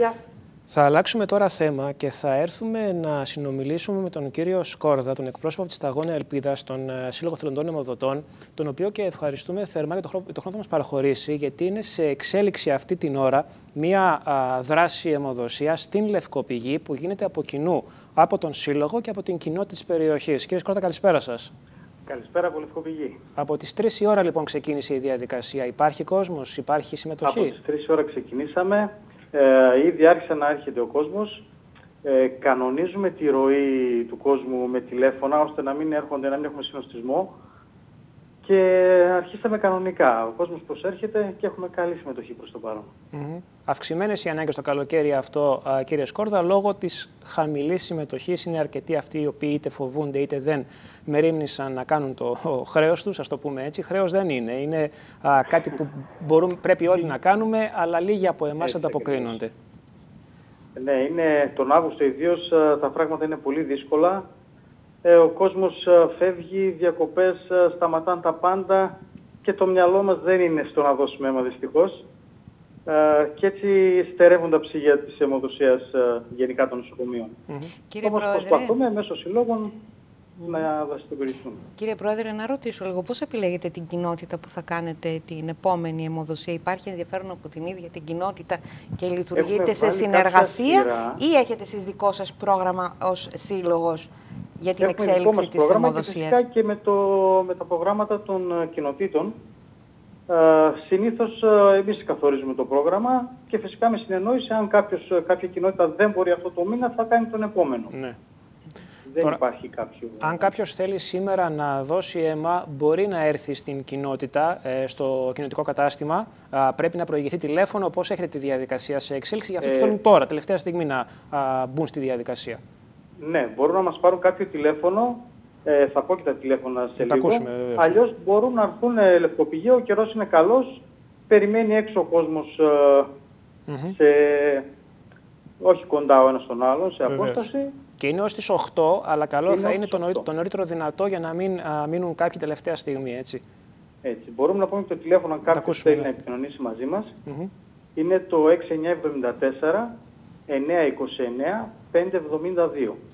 Γεια. Θα αλλάξουμε τώρα θέμα και θα έρθουμε να συνομιλήσουμε με τον κύριο Σκόρδα, τον εκπρόσωπο της Σταγόνα Ελπίδας, τον Σύλλογο Θελοντών Αιμοδοτών, τον οποίο και ευχαριστούμε θερμά για τον χρόνο που μας παραχωρήσει, γιατί είναι σε εξέλιξη αυτή την ώρα μια δράση αιμοδοσίας στην Λευκοπηγή που γίνεται από κοινού από τον Σύλλογο και από την κοινότητα της περιοχής. Κύριε Σκόρδα, καλησπέρα σας. Καλησπέρα από Λευκοπηγή. Από τις 3 η ώρα λοιπόν ξεκίνησε η διαδικασία. Υπάρχει κόσμος, υπάρχει συμμετοχή? Από τις 3 η ώρα ξεκινήσαμε. Ήδη άρχισε να έρχεται ο κόσμος. Κανονίζουμε τη ροή του κόσμου με τηλέφωνα, ώστε να μην έρχονται, να μην έχουμε συνοστισμό. Και αρχίσαμε κανονικά. Ο κόσμος προσέρχεται και έχουμε καλή συμμετοχή προς το παρόν. Αυξημένες οι ανάγκες το καλοκαίρι αυτό, κύριε Σκόρδα, λόγω της χαμηλής συμμετοχής. Είναι αρκετοί αυτοί οι οποίοι είτε φοβούνται είτε δεν μερίμνησαν να κάνουν το χρέος τους, ας το πούμε έτσι. Χρέος δεν είναι. Είναι κάτι που πρέπει όλοι να κάνουμε, αλλά λίγοι από εμάς ανταποκρίνονται. Ναι, είναι τον Αύγουστο ιδίως τα πράγματα είναι πολύ δύσκολα. Ο κόσμος φεύγει, διακοπές, σταματάνε τα πάντα και το μυαλό μας δεν είναι στο να δώσουμε αίμα δυστυχώς. Και έτσι στερεύουν τα ψυγεία της αιμοδοσίας γενικά των νοσοκομείων. Όμως προσπαθούμε μέσω συλλόγων να δραστηριοποιηθούμε. Κύριε Πρόεδρε, να ρωτήσω λίγο πώς επιλέγετε την κοινότητα που θα κάνετε την επόμενη αιμοδοσία? Υπάρχει ενδιαφέρον από την ίδια την κοινότητα και λειτουργείτε σε συνεργασία ή έχετε εσείς δικό σας πρόγραμμα ως σύλλογος για την εξέλιξη της αιμοδοσίας? Φυσικά και με τα προγράμματα των κοινοτήτων. Συνήθως εμείς καθορίζουμε το πρόγραμμα και φυσικά με συνεννόηση, αν κάποια κοινότητα δεν μπορεί αυτό το μήνα, θα κάνει τον επόμενο. Ναι. Δεν υπάρχει κάποιο... Αν κάποιος θέλει σήμερα να δώσει αίμα, μπορεί να έρθει στην κοινότητα, στο κοινοτικό κατάστημα. Πρέπει να προηγηθεί τηλέφωνο. Πώς έχετε τη διαδικασία σε εξέλιξη για αυτούς που θέλουν τώρα, τελευταία στιγμή, να μπουν στη διαδικασία? Ναι, μπορούν να μας πάρουν κάποιο τηλέφωνο. Θα πω και τα τηλέφωνα σε λίγο. Αλλιώς μπορούν να έρθουν Λευκοπηγή, ο καιρός είναι καλός. Περιμένει έξω ο κόσμος, όχι κοντά ο ένας στον άλλον, σε απόσταση. Και είναι ως τις 8, αλλά καλό θα είναι το νωρίτερο δυνατό για να μην μείνουν κάποιοι τελευταία στιγμή, έτσι. Έτσι. Μπορούμε να πούμε και το τηλέφωνο, αν κάποιος θέλει να επικοινωνήσει μαζί μας. Είναι το 6974 929 572.